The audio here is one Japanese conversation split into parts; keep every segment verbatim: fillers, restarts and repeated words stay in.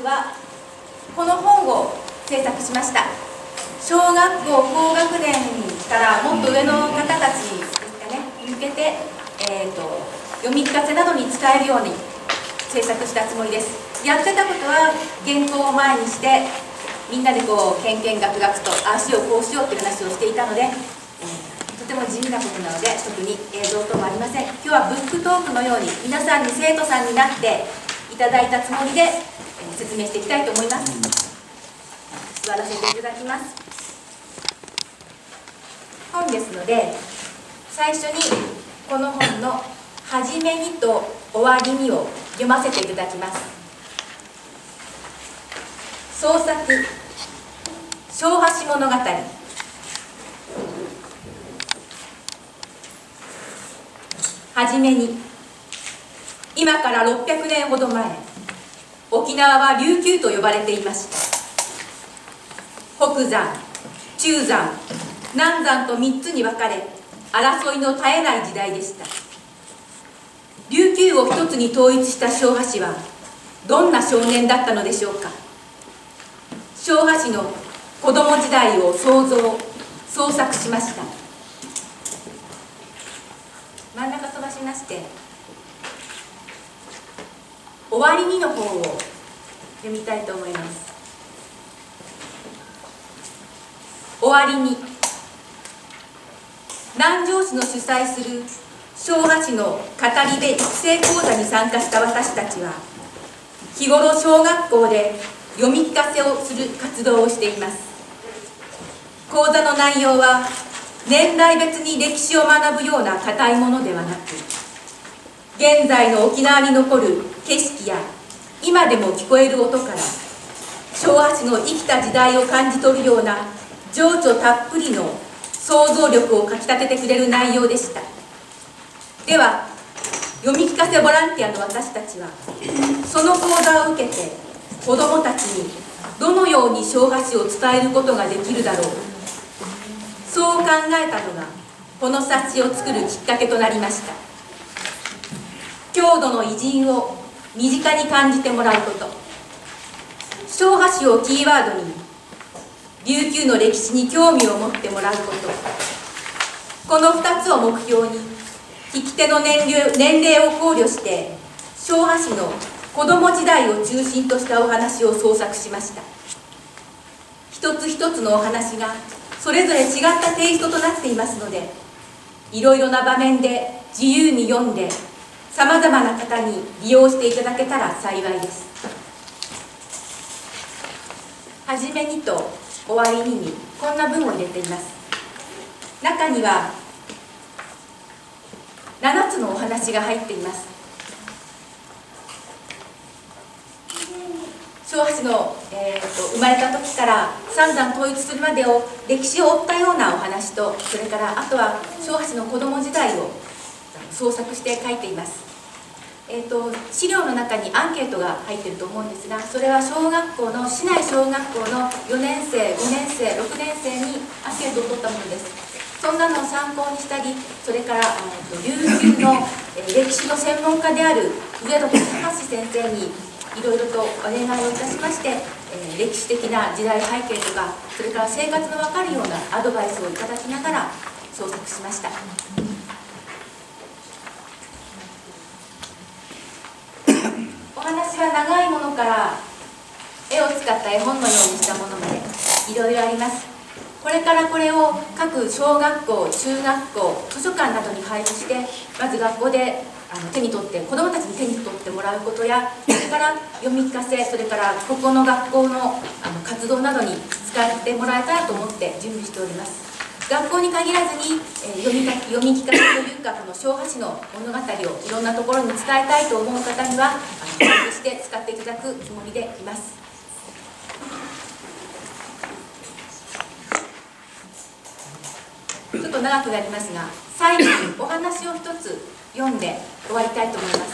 はこの本を制作しました。小学校高学年からもっと上の方たちですかね向けて、えー、と読み聞かせなどに使えるように制作したつもりです。やってたことは原稿を前にしてみんなでこうけんけんがくがくとああしようこうしようっていう話をしていたので、えー、とても地味なことなので特に映像等もありません。今日はブックトークのように皆さんに生徒さんになっていただいたつもりで、えー、説明していきたいと思います。座らせていただきます。本ですので最初にこの本の「はじめに」と「終わりに」を読ませていただきます。創作小橋物語。はじめに、今からろっぴゃくねんほど前、沖縄は琉球と呼ばれていました。北山、中山、南山とみっつに分かれ争いの絶えない時代でした。琉球を一つに統一した小橋はどんな少年だったのでしょうか。小橋の子供時代を想像創作しました。真ん中飛ばしまして「終わりに」の方を読みたいと思います。終わりに、南城市の主催する小橋の語り部育成講座に参加した私たちは日頃小学校で読み聞かせをする活動をしています。講座の内容は年代別に歴史を学ぶような固いものではなく、現在の沖縄に残る景色や今でも聞こえる音から小橋の生きた時代を感じ取るような情緒たっぷりの想像力をかきたててくれる内容でした。では読み聞かせボランティアの私たちはその講座を受けて子どもたちにどのように小橋を伝えることができるだろう、そう考えたのがこの冊子を作るきっかけとなりました。郷土の偉人を身近に感じてもらうこと、小橋をキーワードに琉球の歴史に興味を持ってもらうこと、このふたつを目標に聞き手の年齢、年齢を考慮して小橋の子ども時代を中心としたお話を創作しました。一つ一つのお話がそれぞれ違ったテイストとなっていますので、いろいろな場面で自由に読んでさまざまな方に利用していただけたら幸いです。はじめにと終わりににこんな文を入れています。中にはななつのお話が入っています。小橋の、えー、と生まれた時から三山統一するまでを歴史を追ったようなお話と、それからあとは小橋の子供時代を創作して書いています。えー、と資料の中にアンケートが入っていると思うんですが、それは小学校の市内小学校のよねんせい、ごねんせい、ろくねんせいにアンケートを取ったものです。そんなのを参考にしたり、それから琉球の歴史の専門家である上田俊橋先生にいろいろとお願いをいたしまして、えー、歴史的な時代背景とか、それから生活の分かるようなアドバイスをいただきながら創作しました。お話は長いものから絵を使った絵本のようにしたものまでいろいろあります。これからこれを各小学校、中学校、図書館などに配布して、まず学校であの手に取って子どもたちに手に取ってもらうことや、それから読み聞かせ、それからここの学校のあの活動などに使ってもらえたらと思って準備しております。学校に限らずに、えー、読みか読み聞かせというか、この小橋の物語をいろんなところに伝えたいと思う方にはあの配布して使っていただくつもりでいます。ちょっと長くなりますが、最後にお話を一つ読んで終わりたいと思います。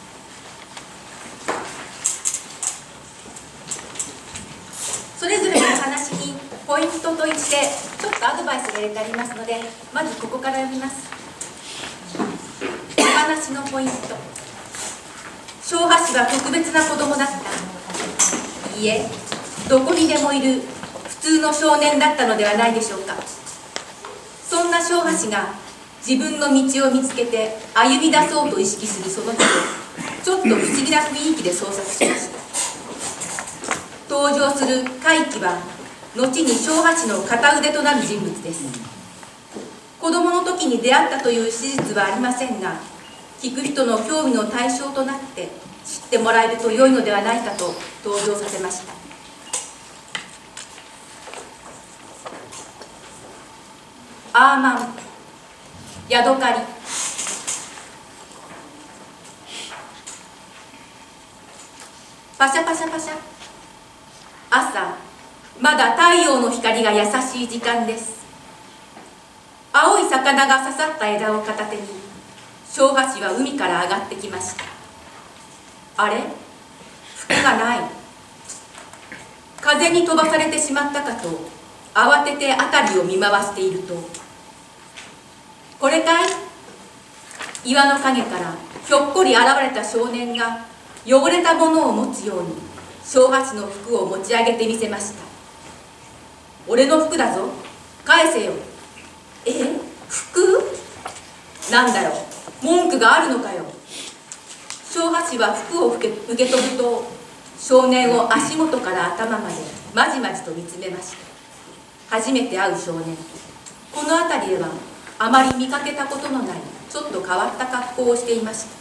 それぞれのお話にポイントといってちょっとアドバイスが入れてありますので、まずここから読みます。お話のポイント。小橋は特別な子供だった。 いえ、どこにでもいる普通の少年だったのではないでしょうか。そんな正橋が自分の道を見つけて歩み出そうと意識するその日を、ちょっと不思議な雰囲気で創作しました。登場する怪奇は後に正橋の片腕となる人物です。子供の時に出会ったという史実はありませんが、聞く人の興味の対象となって知ってもらえると良いのではないかと登場させました。アーマン、ヤドカリ。パシャパシャパシャ。朝、まだ太陽の光が優しい時間です。青い魚が刺さった枝を片手に正橋は海から上がってきました。あれ、服がない。風に飛ばされてしまったかと慌てて辺りを見回していると、これかい？岩の陰からひょっこり現れた少年が汚れたものを持つように正橋の服を持ち上げてみせました。俺の服だぞ、返せよ。え、服？なんだよ、文句があるのかよ。正橋は服を受け、受け取ると少年を足元から頭までまじまじと見つめました。初めて会う少年、この辺りではあまり見かけたことのないちょっと変わった格好をしていました。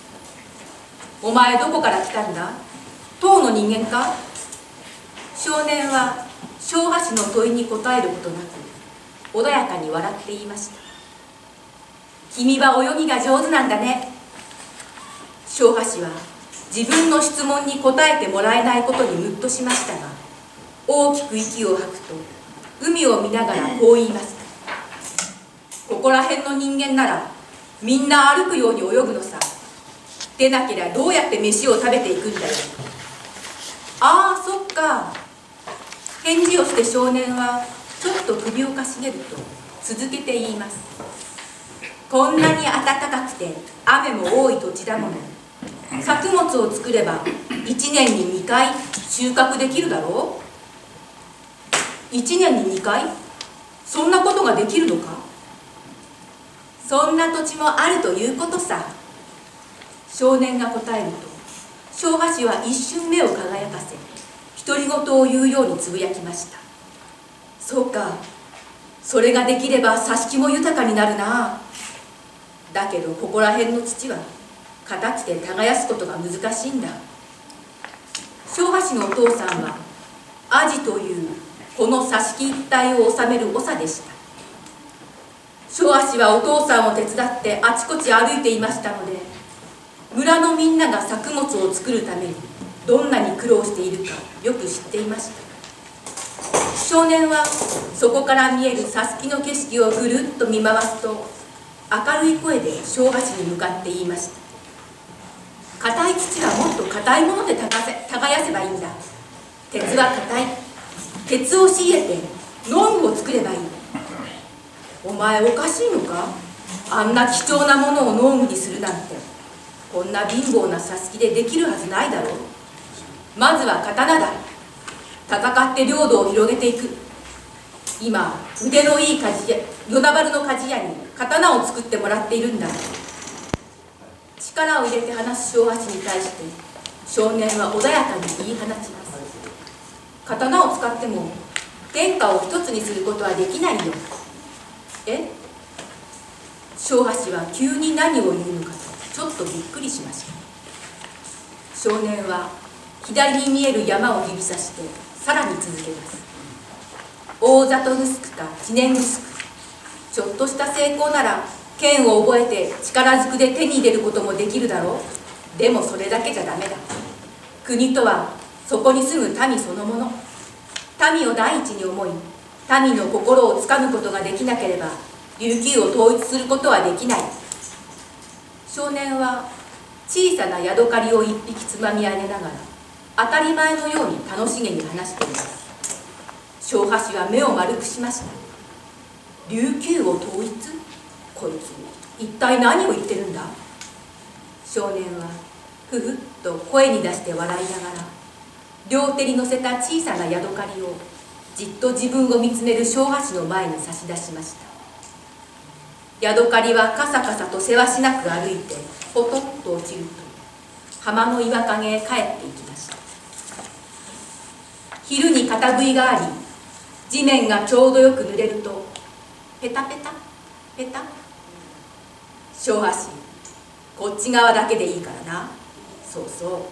お前どこから来たんだ？唐の人間か？少年は正橋の問いに答えることなく穏やかに笑って言いました。君は泳ぎが上手なんだね。正橋は自分の質問に答えてもらえないことにムッとしましたが、大きく息を吐くと海を見ながらこう言いました。ここら辺の人間ならみんな歩くように泳ぐのさ。でなけりゃどうやって飯を食べていくんだよ。ああ、そっか。返事をして少年はちょっと首をかしげると続けて言います。こんなに暖かくて雨も多い土地だもの。作物を作ればいちねんににかい収穫できるだろう。いちねんににかい？そんなことができるのか？そんな土地もあるということさ。少年が答えると正橋は一瞬目を輝かせ独り言を言うようにつぶやきました。そうか、それができれば挿し木も豊かになるな。だけどここら辺の土は硬くて耕すことが難しいんだ。正橋のお父さんはアジというこの挿し木一帯を治める長でした。正橋はお父さんを手伝ってあちこち歩いていましたので、村のみんなが作物を作るためにどんなに苦労しているかよく知っていました。少年はそこから見える挿し木の景色をぐるっと見回すと、明るい声で正橋に向かって言いました。硬い土はもっと硬いもので耕せばいいんだ。鉄は硬い。鉄を仕入れて農具を作ればいい。お前おかしいのか？あんな貴重なものを農具にするなんて。こんな貧乏な挿し木でできるはずないだろう。まずは刀だ。戦って領土を広げていく。今腕のいい鍛冶屋、与那原の鍛冶屋に刀を作ってもらっているんだ。力を入れて話す正橋に対して少年は穏やかに言い放ちます。刀を使っても天下を一つにすることはできないよ。え？正橋は急に何を言うのかとちょっとびっくりしました。少年は左に見える山を指さしてさらに続けます。大里グスクか知念グスク。ちょっとした成功なら剣を覚えて力ずくで手に入れることもできるだろう。でもそれだけじゃダメだ。国とはそこに住む民そのもの。民を第一に思い、民の心をつかむことができなければ琉球を統一することはできない。少年は小さなヤドカリを一匹つまみ上げながら当たり前のように楽しげに話しています。正橋は目を丸くしました。琉球を統一？こいつ一体何を言ってるんだ。少年はふふっと声に出して笑いながら、 両手に乗せた小さなヤドカリをじっと自分を見つめる小橋の前に差し出しました。ヤドカリはカサカサとせわしなく歩いてポトッと落ちると浜の岩陰へ帰っていきました。昼に片食いがあり、地面がちょうどよく濡れるとペタペタペタ、小橋、こっち側だけでいいからな。そうそう、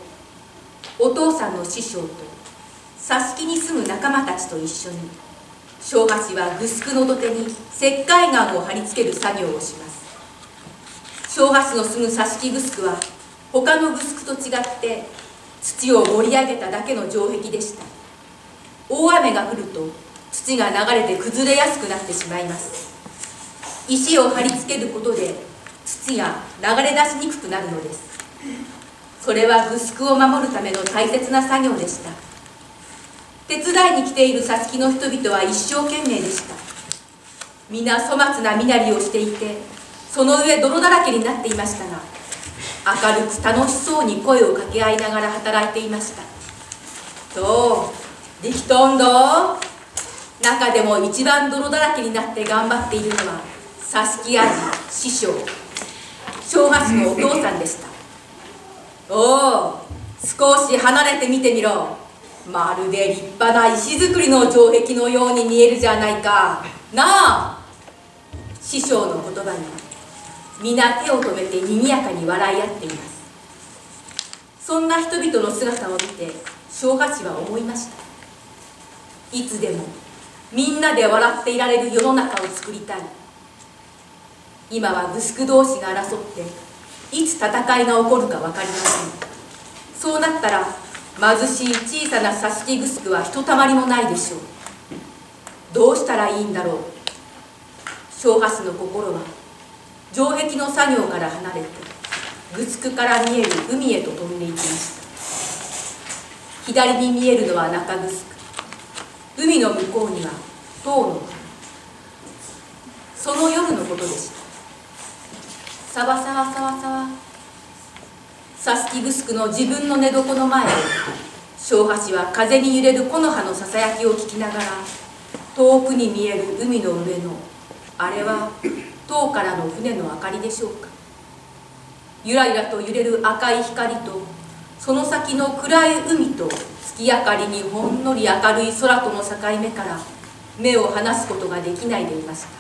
お父さんの師匠と佐敷に住む仲間たちと一緒に小橋はグスクの土手に石灰岩を貼り付ける作業をします。小橋の住む佐敷グスクは他のグスクと違って土を盛り上げただけの城壁でした。大雨が降ると土が流れて崩れやすくなってしまいます。石を貼り付けることで土が流れ出しにくくなるのです。それはグスクを守るための大切な作業でした。手伝いに来ている佐敷の人々は一生懸命でした。皆粗末な身なりをしていて、その上泥だらけになっていましたが、明るく楽しそうに声を掛け合いながら働いていました。どうできとんど。中でも一番泥だらけになって頑張っているのは佐敷味師匠、小橋のお父さんでした。おお、少し離れて見てみろ。まるで立派な石造りの城壁のように見えるじゃないか。なあ。師匠の言葉に皆手を止めてにぎやかに笑い合っています。そんな人々の姿を見て小橋は思いました。いつでもみんなで笑っていられる世の中を作りたい。今はグスク同士が争っていつ戦いが起こるか分かりません。そうなったら貧しい小さな佐敷グスクはひとたまりもないでしょう。どうしたらいいんだろう。小橋の心は城壁の作業から離れてグスクから見える海へと飛んでいきました。左に見えるのは中グスク、海の向こうには塔の花。その夜のことでした。さわさわさわさわ、佐敷グスクの自分の寝床の前で小橋は風に揺れる木の葉のささやきを聞きながら、遠くに見える海の上のあれは塔からの船の明かりでしょうか。ゆらゆらと揺れる赤い光とその先の暗い海と月明かりにほんのり明るい空との境目から目を離すことができないでいました。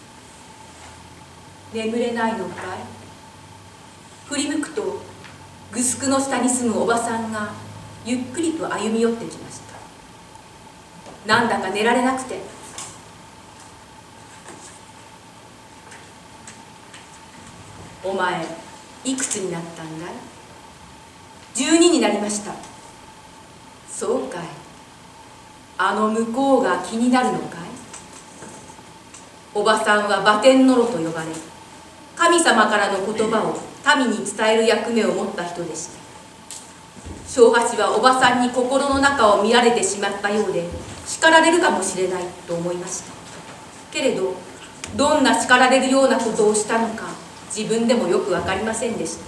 眠れないのかい。振り向くとグスクの下に住むおばさんがゆっくりと歩み寄ってきました。なんだか寝られなくて、お前いくつになったんだい。じゅうにになりました。そうかい。あの向こうが気になるのかい。おばさんはバテンノロと呼ばれ、神様からの言葉を民に伝える役目を持った人でした。小橋はおばさんに心の中を見られてしまったようで叱られるかもしれないと思いました。けれどどんな叱られるようなことをしたのか自分でもよく分かりませんでした。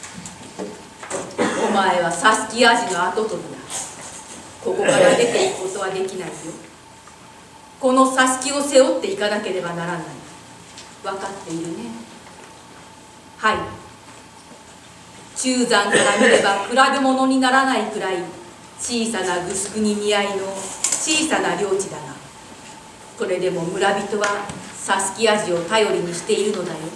お前は佐敷味の跡取りだ。ここから出ていくことはできないよ。この佐敷を背負っていかなければならない。分かっているね。はい。中山から見れば比べ物にならないくらい小さなグスクに見合いの小さな領地だが、それでも村人は佐敷味を頼りにしているのだよ。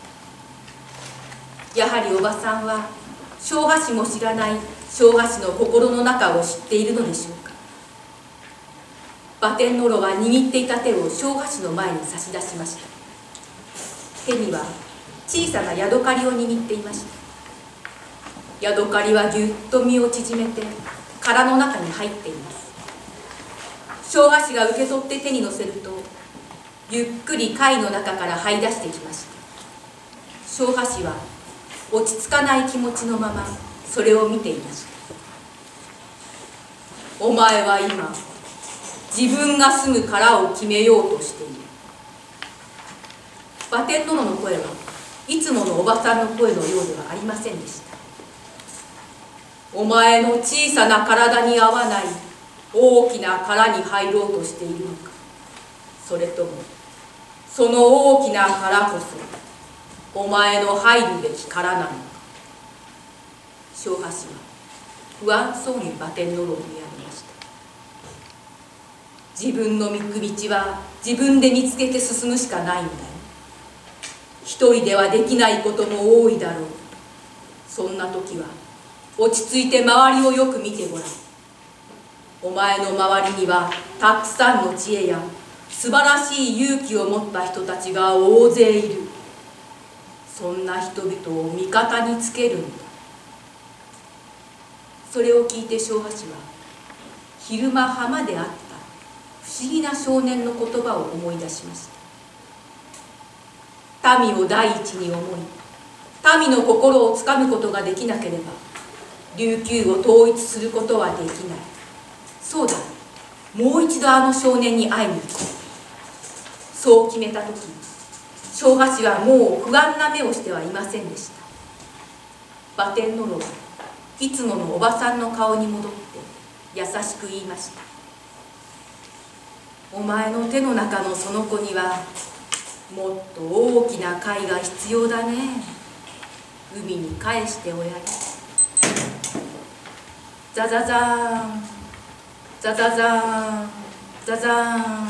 やはりおばさんは小橋も知らない小橋の心の中を知っているのでしょうか。バテンノロは握っていた手を小橋の前に差し出しました。手には小さなヤドカリを握っていました。ヤドカリはぎゅっと身を縮めて殻の中に入っています。小橋が受け取って手に乗せるとゆっくり貝の中から這い出してきました。小橋は落ち着かない気持ちのままそれを見ていました。お前は今自分が住む殻を決めようとしている。バテンノロの声はいつものおばさんの声のようではありませんでした。 お前の小さな体に合わない大きな殻に入ろうとしているのか、それともその大きな殻こそお前の入るべき殻なのか。正八は不安そうに馬天の牢を見上げました。自分の行く道は自分で見つけて進むしかないんだよ。一人ではできないことも多いだろう。そんな時は落ち着いて周りをよく見てごらん。お前の周りにはたくさんの知恵や素晴らしい勇気を持った人たちが大勢いる。そんな人々を味方につけるんだ。それを聞いて正八は昼間浜であった不思議な少年の言葉を思い出しました。民を第一に思い、民の心をつかむことができなければ琉球を統一することはできない。そうだ、もう一度あの少年に会いに行こう。そう決めた時、正八はもう不安な目をしてはいませんでした。馬天の牢はいつものおばさんの顔に戻って優しく言いました。お前の手の中のその子にはもっと大きな貝が必要だね。海に返しておやり。ザザザーンザザザーンザザーン。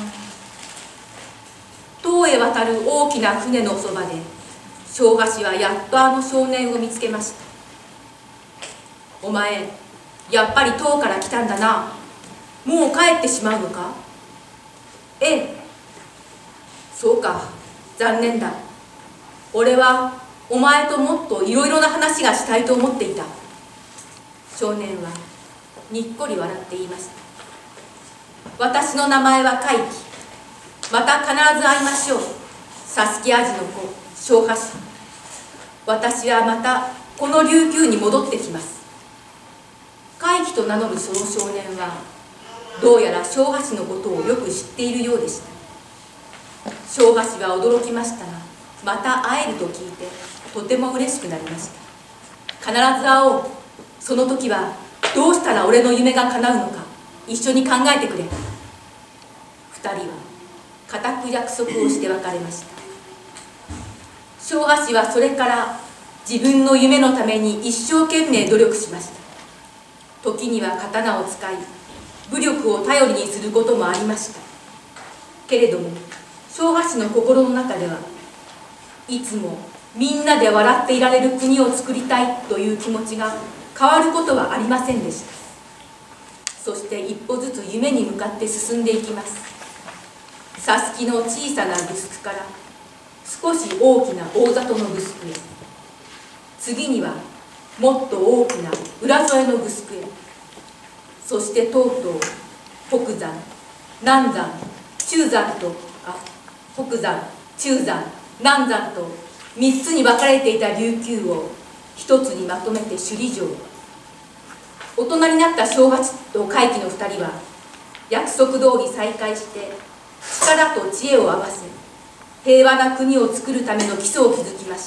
塔へ渡る大きな船のそばで正八はやっとあの少年を見つけました。お前、やっぱり塔から来たんだな。もう帰ってしまうのか。ええ。そうか、残念だ。俺はお前ともっといろいろな話がしたいと思っていた。少年はにっこり笑って言いました。私の名前は海輝。また必ず会いましょう。佐助アジの子、正八。私はまたこの琉球に戻ってきます。海輝と名乗るその少年はどうやら正八のことをよく知っているようでした。正八は驚きましたが、また会えると聞いてとても嬉しくなりました。必ず会おう。その時はどうしたら俺の夢が叶うのか一緒に考えてくれ。二人は固く約束をして別れました。正八はそれから自分の夢のために一生懸命努力しました。時には刀を使い武力を頼りにすることもありました。けれども正八の心の中ではいつもみんなで笑っていられる国を作りたいという気持ちが変わることはありませんでした。そして一歩ずつ夢に向かって進んでいきます。佐助の小さなグスクから少し大きな大里のグスクへ、次にはもっと大きな浦添のグスクへ、そしてとうとう北山、南山、中山とあ北山、中山、南山と三つに分かれていた琉球を一つにまとめて首里城。大人になった正八と海輝の二人は約束通り再会して力と知恵を合わせ平和な国を作るための基礎を築きました。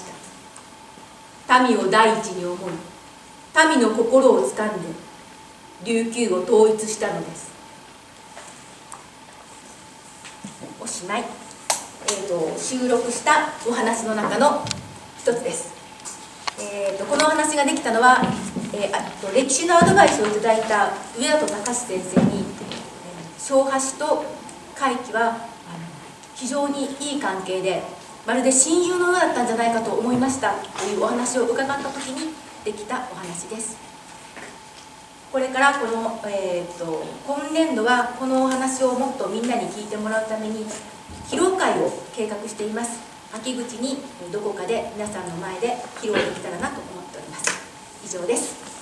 民を第一に思い、民の心をつかんで琉球を統一したのです。おしまい。えーと、収録したお話の中の一つです。えーと、このお話ができたのは、えー、あと歴史のアドバイスをいただいた上田隆先生に、えー、正八と海輝はあの非常にいい関係でまるで親友のようだったんじゃないかと思いましたというお話を伺った時にできたお話です。これからこの、えー、と今年度はこのお話をもっとみんなに聞いてもらうために披露会を計画しています。秋口にどこかで皆さんの前で披露できたらなと思っております。以上です。